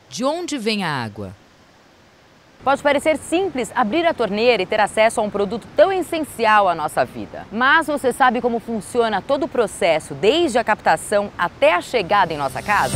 De onde vem a água? Pode parecer simples abrir a torneira e ter acesso a um produto tão essencial à nossa vida. Mas você sabe como funciona todo o processo, desde a captação até a chegada em nossa casa?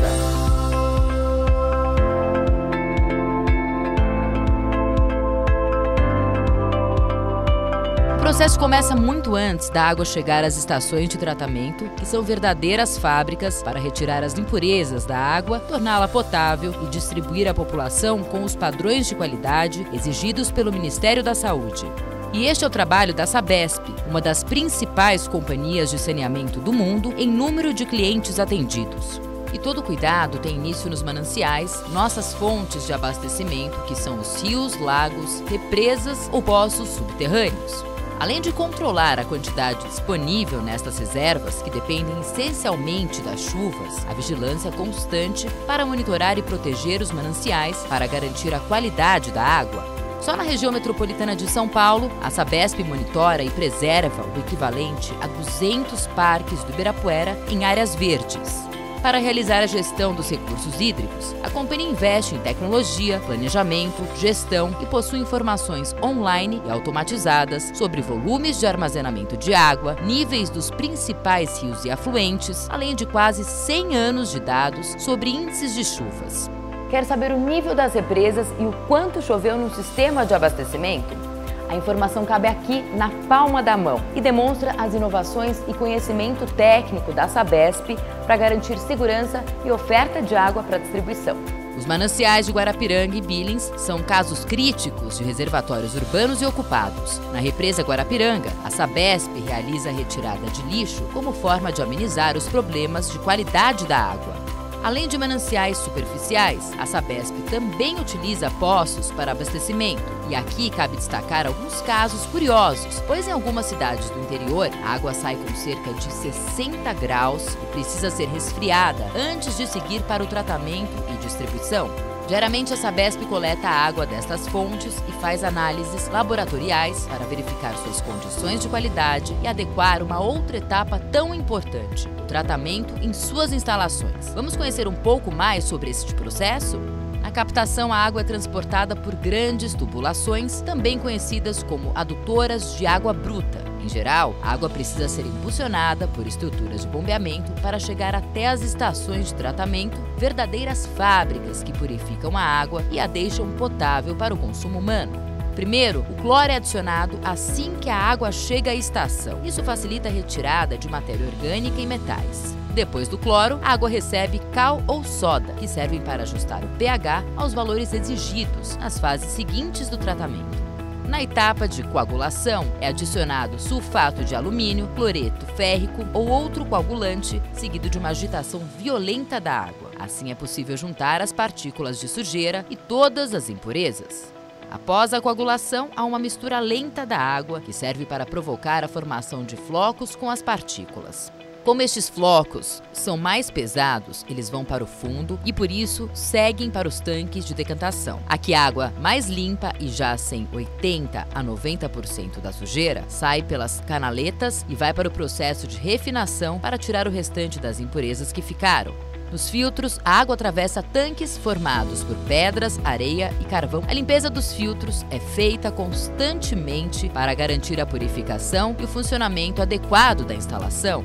O processo começa muito antes da água chegar às estações de tratamento, que são verdadeiras fábricas para retirar as impurezas da água, torná-la potável e distribuir à população com os padrões de qualidade exigidos pelo Ministério da Saúde. E este é o trabalho da Sabesp, uma das principais companhias de saneamento do mundo em número de clientes atendidos. E todo cuidado tem início nos mananciais, nossas fontes de abastecimento, que são os rios, lagos, represas ou poços subterrâneos. Além de controlar a quantidade disponível nestas reservas, que dependem essencialmente das chuvas, a vigilância constante para monitorar e proteger os mananciais para garantir a qualidade da água. Só na região metropolitana de São Paulo, a Sabesp monitora e preserva o equivalente a 200 parques do Ibirapuera em áreas verdes. Para realizar a gestão dos recursos hídricos, a companhia investe em tecnologia, planejamento, gestão e possui informações online e automatizadas sobre volumes de armazenamento de água, níveis dos principais rios e afluentes, além de quase 100 anos de dados sobre índices de chuvas. Quer saber o nível das represas e o quanto choveu no sistema de abastecimento? A informação cabe aqui na palma da mão e demonstra as inovações e conhecimento técnico da Sabesp para garantir segurança e oferta de água para distribuição. Os mananciais de Guarapiranga e Billings são casos críticos de reservatórios urbanos e ocupados. Na represa Guarapiranga, a Sabesp realiza a retirada de lixo como forma de amenizar os problemas de qualidade da água. Além de mananciais superficiais, a Sabesp também utiliza poços para abastecimento. E aqui cabe destacar alguns casos curiosos, pois em algumas cidades do interior, a água sai com cerca de 60 graus e precisa ser resfriada antes de seguir para o tratamento e distribuição. Diariamente, a Sabesp coleta a água destas fontes e faz análises laboratoriais para verificar suas condições de qualidade e adequar uma outra etapa tão importante, o tratamento em suas instalações. Vamos conhecer um pouco mais sobre este processo? Na captação, a água é transportada por grandes tubulações, também conhecidas como adutoras de água bruta. Em geral, a água precisa ser impulsionada por estruturas de bombeamento para chegar até as estações de tratamento, verdadeiras fábricas que purificam a água e a deixam potável para o consumo humano. Primeiro, o cloro é adicionado assim que a água chega à estação. Isso facilita a retirada de matéria orgânica e metais. Depois do cloro, a água recebe cal ou soda, que servem para ajustar o pH aos valores exigidos nas fases seguintes do tratamento. Na etapa de coagulação, é adicionado sulfato de alumínio, cloreto férrico ou outro coagulante, seguido de uma agitação violenta da água. Assim é possível juntar as partículas de sujeira e todas as impurezas. Após a coagulação, há uma mistura lenta da água, que serve para provocar a formação de flocos com as partículas. Como estes flocos são mais pesados, eles vão para o fundo e, por isso, seguem para os tanques de decantação. Aqui a água mais limpa e já sem 80 a 90% da sujeira sai pelas canaletas e vai para o processo de refinação para tirar o restante das impurezas que ficaram. Nos filtros, a água atravessa tanques formados por pedras, areia e carvão. A limpeza dos filtros é feita constantemente para garantir a purificação e o funcionamento adequado da instalação.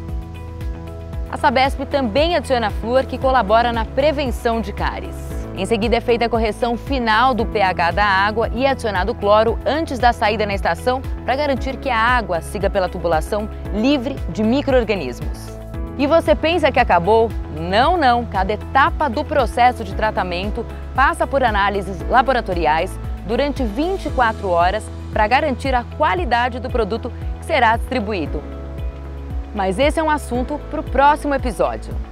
A Sabesp também adiciona flúor, que colabora na prevenção de cáries. Em seguida é feita a correção final do pH da água e é adicionado cloro antes da saída na estação para garantir que a água siga pela tubulação livre de micro-organismos. E você pensa que acabou? Não, não! Cada etapa do processo de tratamento passa por análises laboratoriais durante 24 horas para garantir a qualidade do produto que será distribuído. Mas esse é um assunto para o próximo episódio.